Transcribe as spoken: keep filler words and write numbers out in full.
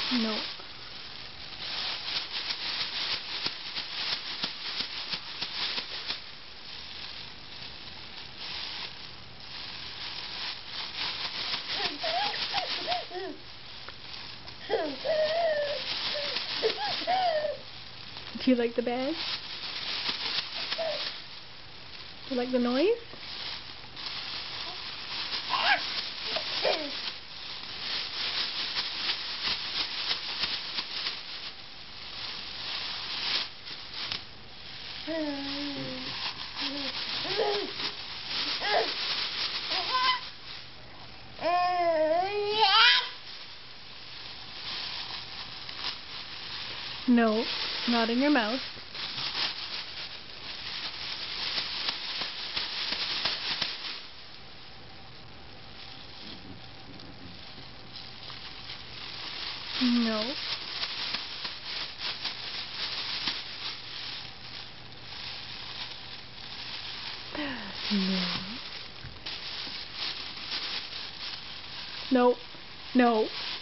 No. Do you like the bed? Do you like the noise? No, not in your mouth. No. No. No. No.